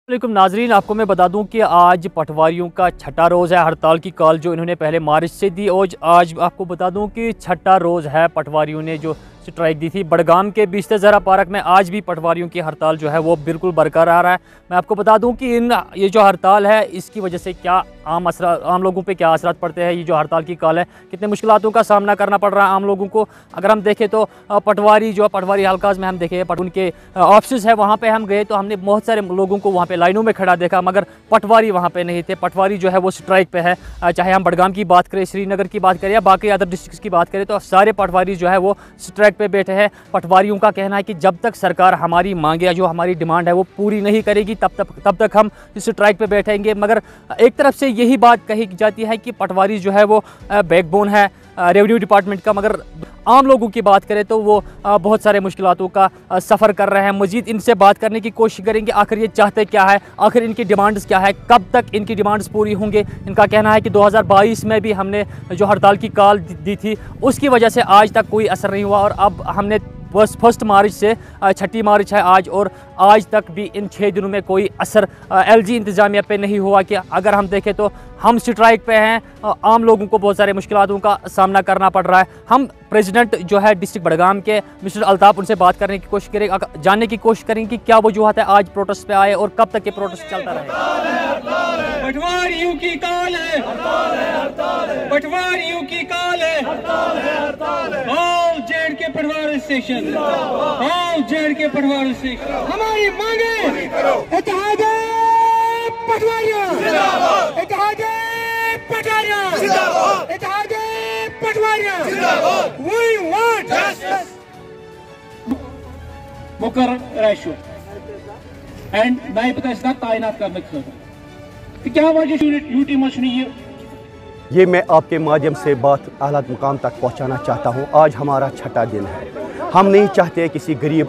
वालेकुम नाजरीन, आपको मैं बता दूं कि आज पटवारियों का छठा रोज़ है। हड़ताल की कॉल जो इन्होंने पहले मार्च से दी, आज आपको बता दूं कि छठा रोज़ है पटवारियों ने जो स्ट्राइक दी थी। बड़गाम के बीसते ज़रा पार्क में आज भी पटवारियों की हड़ताल जो है वो बिल्कुल बरकरार है। मैं आपको बता दूं कि ये जो हड़ताल है इसकी वजह से क्या आम लोगों पे क्या असरात पड़ते हैं। ये जो हड़ताल की कॉल है, कितने मुश्किलातों का सामना करना पड़ रहा है आम लोगों को। अगर हम देखें तो पटवारी हल्काज में हम देखें उनके ऑफिस है, वहाँ पर हम गए तो हमने बहुत सारे लोगों को वहाँ पर लाइनों में खड़ा देखा, मगर पटवारी वहाँ पर नहीं थे। पटवारी जो है वो स्ट्राइक पे है। चाहे हम बड़गाम की बात करें, श्रीनगर की बात करें या बाकी अदर डिस्ट्रिक्ट की बात करें, तो सारे पटवारी जो है वो स्ट्राइक पे बैठे हैं। पटवारियों का कहना है कि जब तक सरकार हमारी मांगे, जो हमारी डिमांड है वो पूरी नहीं करेगी, तब तक हम इस स्ट्राइक पे बैठेंगे। मगर एक तरफ से यही बात कही जाती है कि पटवारी जो है वो बैकबोन है रेवेन्यू डिपार्टमेंट का, मगर आम लोगों की बात करें तो वो बहुत सारे मुश्किलातों का सफ़र कर रहे हैं। मज़ीद इनसे बात करने की कोशिश करेंगे, आखिर ये चाहते क्या है, आखिर इनकी डिमांड्स क्या है, कब तक इनकी डिमांड्स पूरी होंगे। इनका कहना है कि 2022 में भी हमने जो हड़ताल की कॉल दी थी उसकी वजह से आज तक कोई असर नहीं हुआ, और अब हमने बस 1 मार्च से 6 मार्च है आज, और आज तक भी इन 6 दिनों में कोई असर एलजी इंतज़ामिया पे नहीं हुआ। कि अगर हम देखें तो हम स्ट्राइक पे हैं, आम लोगों को बहुत सारे मुश्किलातों का सामना करना पड़ रहा है। हम प्रेसिडेंट जो है डिस्ट्रिक्ट बड़गाम के मिस्टर अल्ताफ़, उनसे बात करने की कोशिश करेंगे, जानने की कोशिश करेंगे कि क्या वजूहत है आज प्रोटेस्ट पे आए और कब तक ये प्रोटेस्ट चलता रहेगा। पटवारियों की कॉल है, पटवारियों की कॉल है, ऑल जेड के पटवारी स्टेशन, ऑल जेड के पटवारी स्टेशन। हमारी मांगे इत्तेहाद पटवारियों, इत्तेहाद पटवारियों, इत्तेहाद पटवारियों। We want justice. मुकर्रर रेशो एंड नायब तहसीलदार तैनात करने की जरूरत। क्या वजह यूटी मशीन ये मैं आपके माध्यम से बात आला मुकाम तक पहुंचाना चाहता हूं। आज हमारा छठा दिन है। हम नहीं चाहते किसी गरीब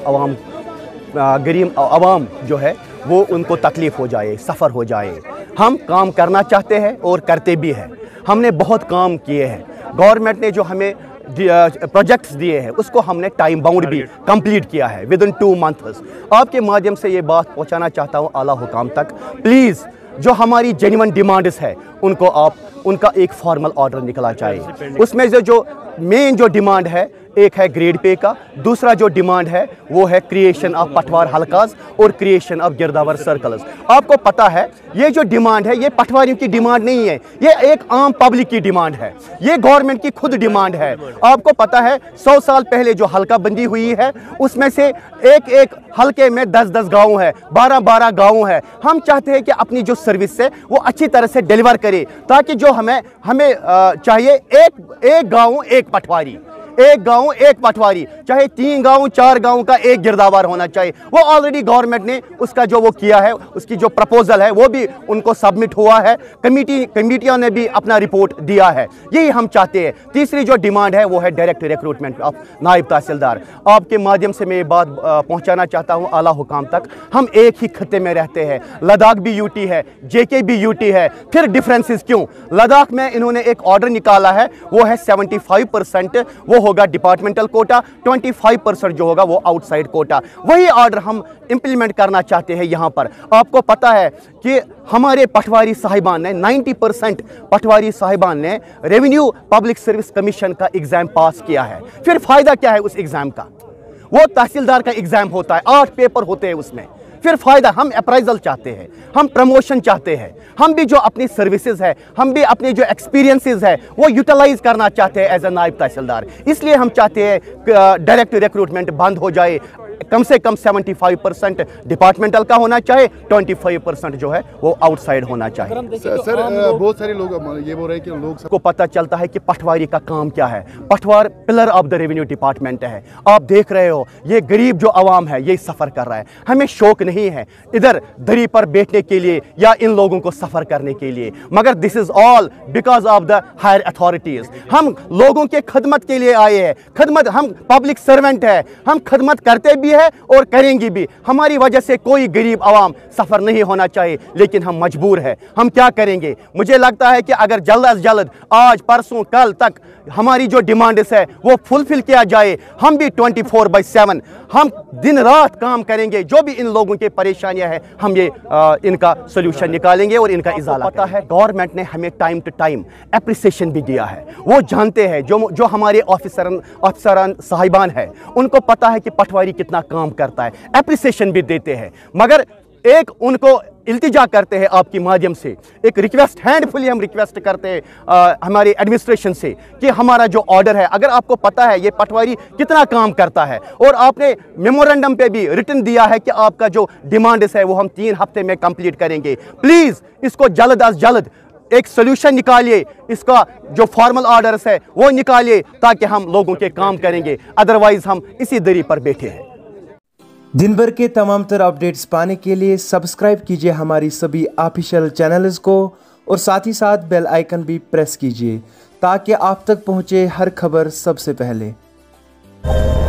आवाम जो है वो उनको तकलीफ़ हो जाए, सफ़र हो जाए। हम काम करना चाहते हैं और करते भी हैं। हमने बहुत काम किए हैं। गवर्नमेंट ने जो हमें प्रोजेक्ट्स दिए हैं उसको हमने टाइम बाउंड भी कंप्लीट किया है विद इन 2 मंथ्स। आपके माध्यम से ये बात पहुंचाना चाहता हूं आला हुकाम तक। प्लीज़ जो हमारी जेन्युइन डिमांड्स है उनका एक फॉर्मल ऑर्डर निकला चाहिए। उसमें से जो मेन जो डिमांड है, एक है ग्रेड पे का, दूसरा जो डिमांड है वो है क्रिएशन ऑफ पटवार हल्काज और क्रिएशन ऑफ गिरदावर सर्कल्स। आपको पता है ये जो डिमांड है ये पटवारियों की डिमांड नहीं है, ये एक आम पब्लिक की डिमांड है, ये गवर्नमेंट की खुद डिमांड है। आपको पता है 100 साल पहले जो हल्का बंदी हुई है उसमें से एक हल्के में 10-10 गाँव है, 12-12 गाँव है। हम चाहते हैं कि अपनी जो सर्विस है वो अच्छी तरह से डिलीवर करे, ताकि जो हमें चाहिए एक गाँव एक पटवारी, एक गांव एक पटवारी, चाहे 3 गांव 4 गांव का एक गिरदावर होना चाहिए। वो ऑलरेडी गवर्नमेंट ने उसका जो वो किया है, उसकी जो प्रपोजल है वो भी उनको सबमिट हुआ है। कमेटियों ने भी अपना रिपोर्ट दिया है। यही हम चाहते हैं। तीसरी जो डिमांड है वो है डायरेक्ट रिक्रूटमेंट ऑफ नायब तहसीलदार। आपके माध्यम से मैं ये बात पहुँचाना चाहता हूँ आला हुकाम तक। हम एक ही खत्ते में रहते हैं, लद्दाख भी यूटी है, JK भी यूटी है, फिर डिफरेंसेस क्यों? लद्दाख में इन्होंने एक ऑर्डर निकाला है, वो है 75% वो होगा डिपार्टमेंटल कोटा, 25% जो होगा वो आउटसाइड कोटा। वही ऑर्डर हम इंप्लीमेंट करना चाहते हैं यहाँ पर। आपको पता है कि हमारे पटवारी साहिबान ने 90% पटवारी साहिबान ने रेवेन्यू पब्लिक सर्विस कमीशन का एग्जाम पास किया है। फिर फायदा क्या है उस एग्जाम का? वो तहसीलदार का एग्जाम होता है, 8 पेपर होते हैं उसमें। फिर फायदा, हम अप्राइजल चाहते हैं, हम प्रमोशन चाहते हैं, हम भी जो अपनी सर्विसेज है, हम भी अपने जो एक्सपीरियंसेस है वो यूटिलाइज करना चाहते हैं एज ए नायब तहसीलदार। इसलिए हम चाहते हैं डायरेक्ट रिक्रूटमेंट बंद हो जाए। कम से कम 75% डिपार्टमेंटल का होना चाहिए, 25% जो है वो आउटसाइड होना चाहिए। सर बहुत सारे लोग ये बोल रहे हैं कि लोग को पता चलता है कि पटवारी का काम क्या है। पटवार pillar of the revenue department है। आप देख रहे हो ये गरीब जो आवाम है ये सफ़र कर रहा है। हमें शौक नहीं है इधर दरी पर बैठने के लिए या इन लोगों को सफ़र करने के लिए, मगर this is all because of the higher authorities. हम लोगों के खदमत के लिए आए हैं। खदमत, हम पब्लिक सर्वेंट है, हम खदमत करते भी भी है और करेंगी भी। हमारी वजह से कोई गरीब आवाम सफ़र नहीं होना चाहिए, लेकिन हम मजबूर हैं। हम क्या करेंगे? मुझे लगता है कि अगर जल्द अज जल्द आज परसों कल तक हमारी जो डिमांड्स है वो फुलफिल किया जाए, हम भी 24/7 हम दिन रात काम करेंगे। जो भी इन लोगों की परेशानियां हैं हम ये इनका सोल्यूशन निकालेंगे और इनका इजाला पता है। गवर्नमेंट ने हमें टाइम टू टाइम एप्रिसिएशन भी दिया है। वो जानते हैं, जो हमारे ऑफिसरान साहिबान है उनको पता है कि पटवारी कितना काम करता है, एप्रिसिएशन भी देते हैं। मगर एक उनको इल्तिजा करते हैं आपके माध्यम से, एक रिक्वेस्ट हैंडफुली हम रिक्वेस्ट करते हैं हमारे एडमिनिस्ट्रेशन से कि हमारा जो ऑर्डर है, अगर आपको पता है ये पटवारी कितना काम करता है और आपने मेमोरेंडम पे भी रिटन दिया है कि आपका जो डिमांड्स है वो हम 3 हफ्ते में कंप्लीट करेंगे, प्लीज़ इसको जल्द अज जल्द एक सोल्यूशन निकालिए, इसका जो फॉर्मल ऑर्डर्स है वो निकालिए ताकि हम लोगों के काम करेंगे, अदरवाइज हम इसी दरी पर बैठे हैं। दिन भर के तमाम तर अपडेट्स पाने के लिए सब्सक्राइब कीजिए हमारी सभी ऑफिशियल चैनल्स को और साथ ही साथ बेल आइकन भी प्रेस कीजिए ताकि आप तक पहुंचे हर खबर सबसे पहले।